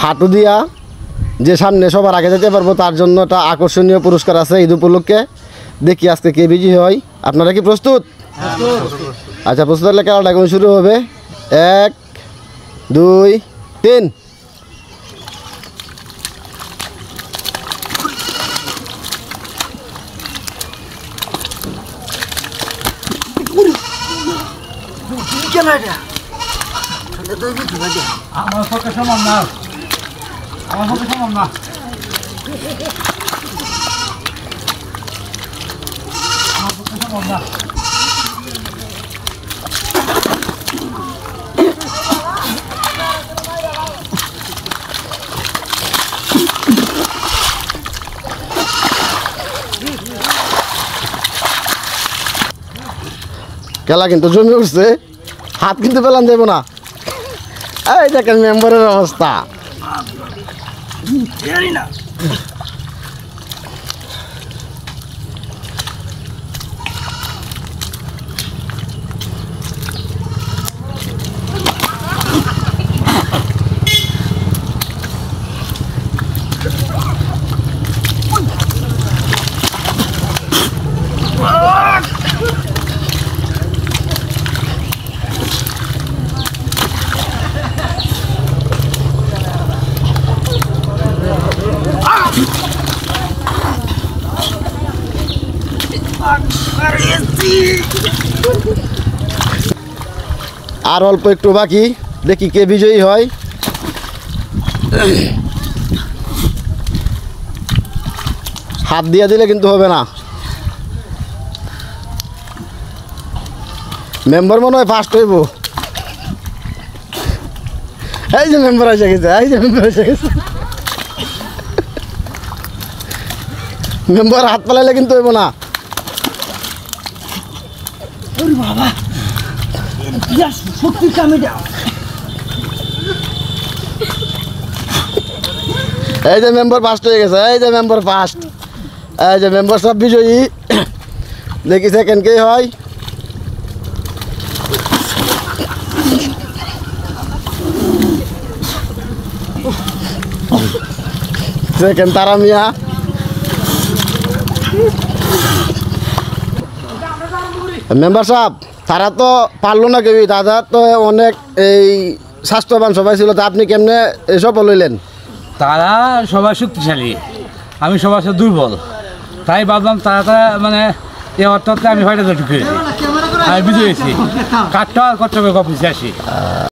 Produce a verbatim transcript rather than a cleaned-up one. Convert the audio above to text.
হাঁটু দিয়া যে সামনে সবার আগে যেতে পারবো তার জন্য একটা আকর্ষণীয় পুরস্কার আছে ঈদ উপলক্ষে। দেখি আজকে কে বিজয়ী হয়। আপনারা কি প্রস্তুত? আচ্ছা, প্রস্তুত হলে খেলাটা এখন শুরু হবে। এক দুই তিন। আমার পক্ষে সম্ভব না, আমার পক্ষে সম্ভব না। আমার পক্ষে সম্ভব না। খেলা কিন্তু জমে উঠছে, হাত কিন্তু পেলান দেব না। এই দেখেন মেম্বারের অবস্থা। আর অল্প একটু বাকি, দেখি কে বিজয়ী হয়। হাত দিয়ে দিলে কিন্তু হবে না। মেম্বার মনে হয় ফার্স্ট হইব। এই যে মেম্বার এসে গেছে, এই যে মেম্বার এসে গেছে। মেম্বার হাত পালাইলে কিন্তু হইব না। বাবা সত্যি কামিটা। এই যে মেম্বার ফার্স্ট হয়ে গেছে, এই যে মেম্বার ফার্স্ট, এই যে মেম্বার সব বিজয়ী। দেখি সেকেন্ড কে হয়। সেকেন্ড তারা মিয়া। মেম্বার সাহেব, তারা তো পারলো না কেউই, দাদা তো অনেক এই স্বাস্থ্যবান সবাই ছিল, তা আপনি কেমনে এসব লইলেন? তারা সবাই শক্তিশালী, আমি সবার সাথে দুর্বল, তাই ভাবলাম তারা তারা মানে এ অর্থে আমি হয়তো ঢুকেছি, আমি বিজয় হয়েছি। কাঠটা আর কষ্ট করে কপিছে আসি।